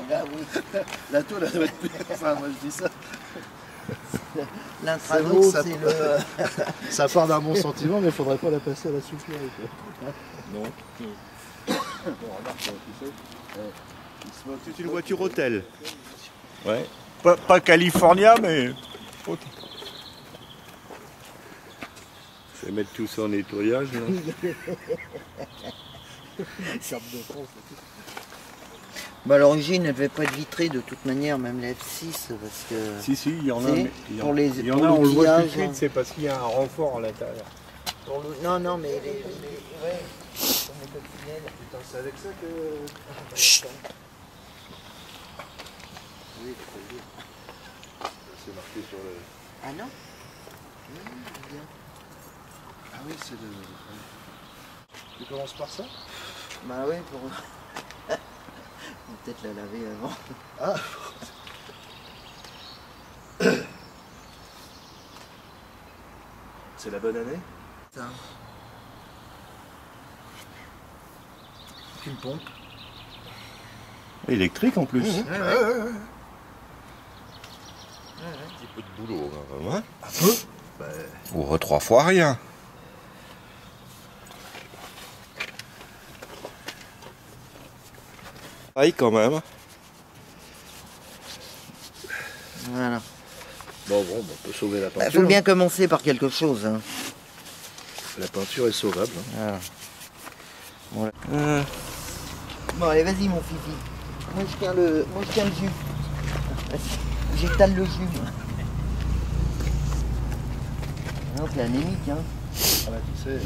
Ah oui. La tôle, elle doit être plus. Enfin, moi je dis ça. L'intrados, c'est le... Ça part d'un bon sentiment, mais il faudrait pas la passer à la soufflerie. Non. Bon, remarque, tu sais, C'est une voiture hôtel. Ouais. Pas California, mais. Je vais mettre tout ça en nettoyage. Là. Bah, à l'origine, elle ne devait pas être vitrée de toute manière, même la F6, parce que... Si, il y en a. Pour les, il y en pour a, on le voit tout de l'outillage, suite, c'est parce qu'il y a un renfort à l'intérieur. Non, non, mais les ouais, pour les coccinelles. Putain, c'est avec ça que. Chut. Oui, c'est marqué sur le. Ah non? Bien. Ah oui, c'est le. Tu commences par ça? Bah ouais, pour... On va peut-être la laver avant. Ah. C'est la bonne année? Ça. Une pompe. Électrique en plus. Ouais. Un petit peu de boulot, hein. Un peu? Ou 3 fois rien. Aïe quand même. Voilà. Bon, on peut sauver la Il peinture. faut bien commencer par quelque chose. Hein. La peinture est sauvable. Hein. Voilà. Bon, allez, vas-y, mon fifi. Moi, je tiens le jus. J'étale le jus, moi. Non, t'es anémique, hein. Ah bah, tu sais.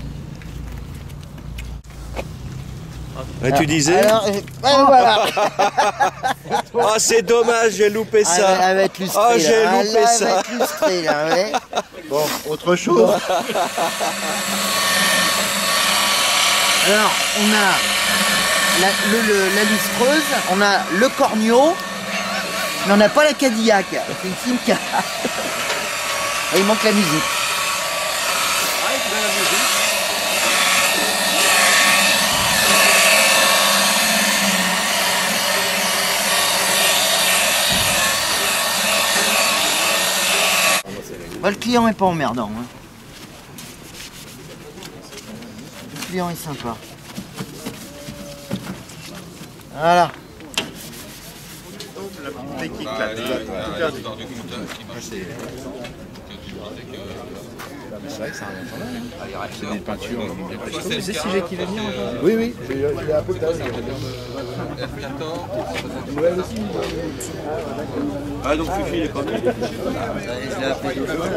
Tu disais Alors, voilà. Ah, c'est dommage, j'ai loupé ça. Elle va être lustrée, Ah, là. j'ai loupé Elle ça. va être lustrée, là, ouais. Bon, autre chose. Alors, on a la lustreuse, on a le corneau, mais on n'a pas la Cadillac. C'est une Simca. Il manque la musique. Bah, le client est pas emmerdant. Hein. Le client est sympa. Voilà. C'est des peintures. C'est Cigé qui va venir aujourd'hui? Oui, oui, j'ai un peu de tasse. Noël aussi. Ah, donc Fifi, il est pas venu. Je l'ai appelé deux fois.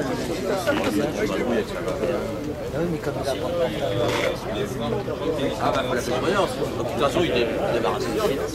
Ah oui, mais comme il a pas Ah bah faut la surveillance. De toute façon il est débarrassé.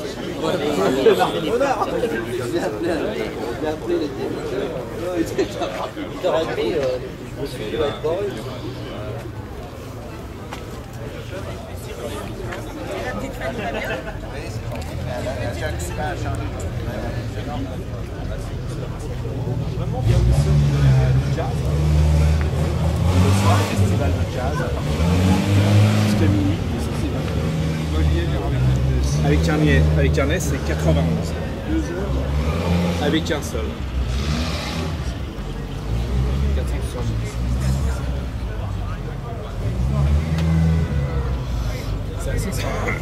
Festival de jazz. Jusqu'à minuit. Avec un S, c'est 91. 2 heures. Avec un seul. 470. C'est assez simple.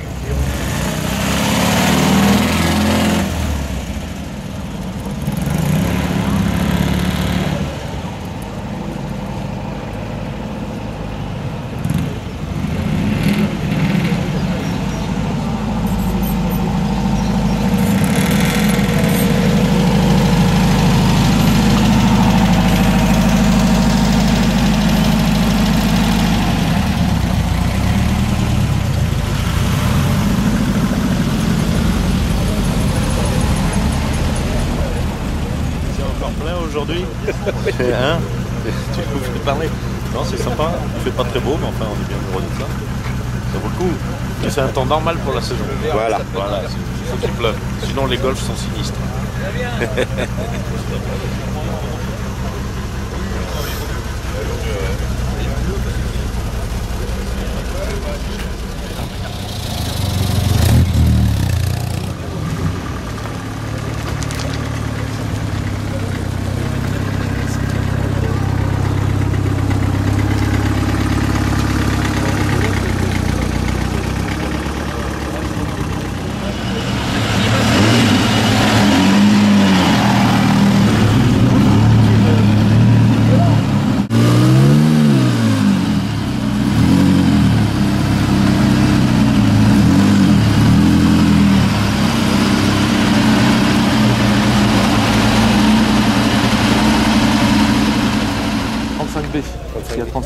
Aujourd'hui hein? Tu nous fais parler. Non, c'est sympa. Il fait pas très beau, mais enfin, on est bien heureux de ça. Ça vaut le coup. Mais c'est un temps normal pour la saison. Voilà. Il faut qu'il pleuve. Sinon, les golfs sont sinistres.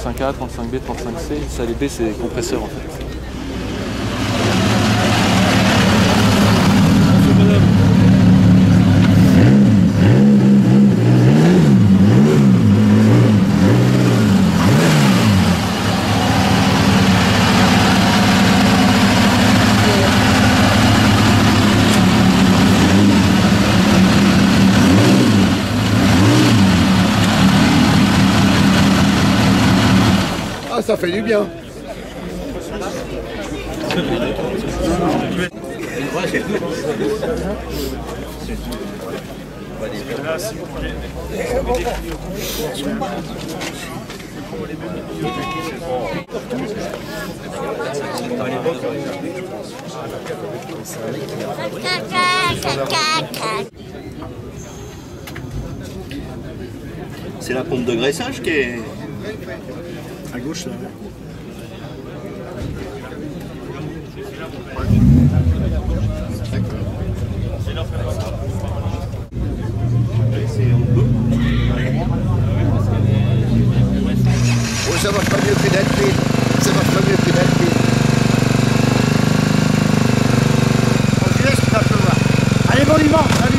35A, 35B, 35C. Ça, les B, c'est les compresseurs en fait. Ah, ça fait du bien. C'est la pompe de graissage qui est À gauche, là. Oh, ça marche pas mieux que d'Alpine. Ça marche pas mieux que d'Alpine. On se laisse, tu vas pleuvoir. Allez, bon dimanche.